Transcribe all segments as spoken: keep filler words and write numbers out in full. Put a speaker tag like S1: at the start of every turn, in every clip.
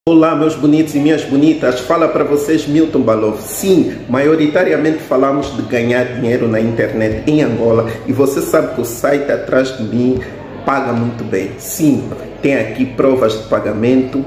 S1: Olá meus bonitos e minhas bonitas, fala para vocês Milton Balov. Sim, maioritariamente falamos de ganhar dinheiro na internet em Angola e você sabe que o site atrás de mim paga muito bem. Sim, tem aqui provas de pagamento.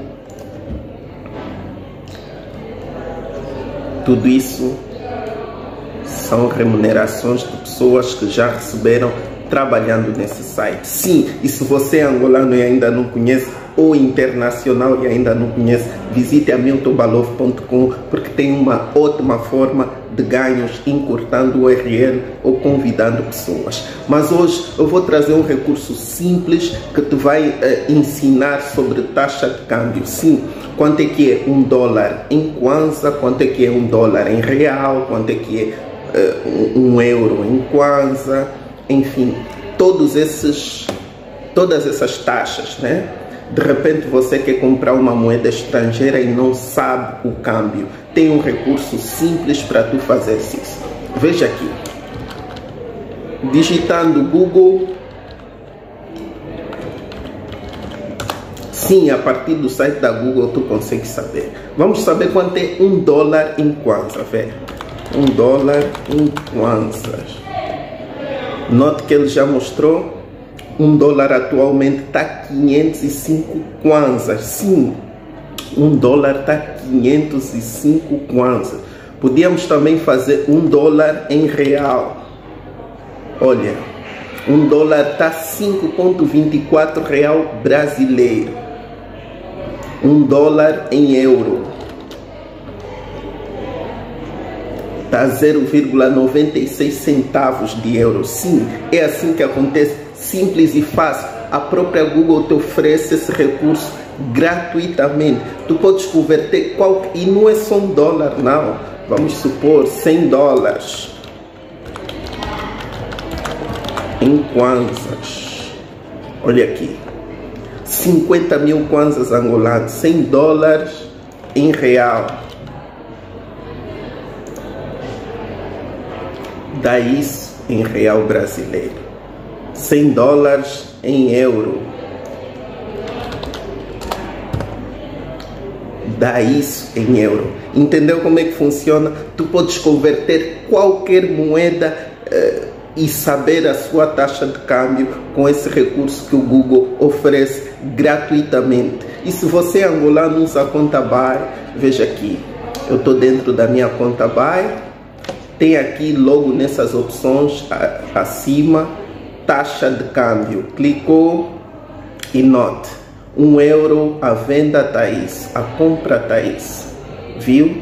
S1: Tudo isso são remunerações de pessoas que já receberam trabalhando nesse site. Sim, e se você é angolano e ainda não conhece, ou internacional e ainda não conhece, visite a milton balov ponto com porque tem uma ótima forma de ganhos encurtando o U R L ou convidando pessoas. Mas hoje eu vou trazer um recurso simples que te vai uh, ensinar sobre taxa de câmbio. Sim, quanto é que é um dólar em Kwanza, quanto é que é um dólar em real, quanto é que é uh, um euro em Kwanza, enfim, todos esses, todas essas taxas, né? De repente você quer comprar uma moeda estrangeira e não sabe o câmbio. Tem um recurso simples para tu fazer isso. Veja aqui. Digitando Google. Sim, a partir do site da Google tu consegue saber. Vamos saber quanto é um dólar em Kwanza, velho. Um dólar em Kwanza. Note que ele já mostrou. Um dólar atualmente está quinhentos e cinco kwanzas. Sim, um dólar está quinhentos e cinco kwanzas. Podíamos também fazer um dólar em real. Olha, um dólar está cinco vírgula vinte e quatro real brasileiro. Um dólar em euro está zero vírgula noventa e seis centavos de euro. Sim, é assim que acontece. Simples e fácil. A própria Google te oferece esse recurso gratuitamente. Tu podes converter qual... E não é só um dólar, não. Vamos supor cem dólares em kwanzas. Olha aqui. cinquenta mil kwanzas angolanos. cem dólares em real. Dá isso em real brasileiro. cem dólares em euro. Dá isso em euro. Entendeu como é que funciona? Tu podes converter qualquer moeda uh, e saber a sua taxa de câmbio com esse recurso que o Google oferece gratuitamente. E se você é angolano, usa a conta Buy, veja aqui. Eu estou dentro da minha conta Buy. Tem aqui logo nessas opções a, acima. Taxa de câmbio, clicou e note, um euro a venda está isso, a compra está isso, viu?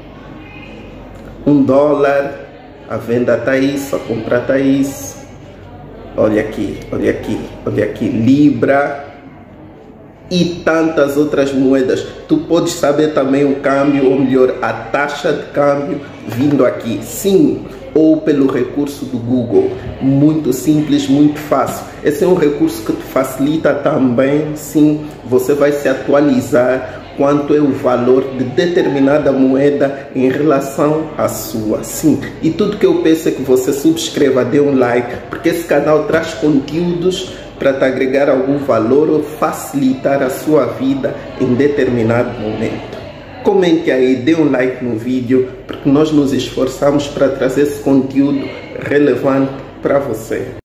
S1: Um dólar, a venda está isso, a compra está isso. Olha aqui, olha aqui, olha aqui, libra e tantas outras moedas. Tu podes saber também o câmbio, ou melhor, a taxa de câmbio vindo aqui. Sim, ou pelo recurso do Google. Muito simples, muito fácil. Esse é um recurso que te facilita também. Sim, você vai se atualizar quanto é o valor de determinada moeda em relação à sua. Sim, e tudo que eu peço é que você subscreva, dê um like, porque esse canal traz conteúdos para te agregar algum valor ou facilitar a sua vida em determinado momento. Comente aí, dê um like no vídeo, porque nós nos esforçamos para trazer esse conteúdo relevante para você.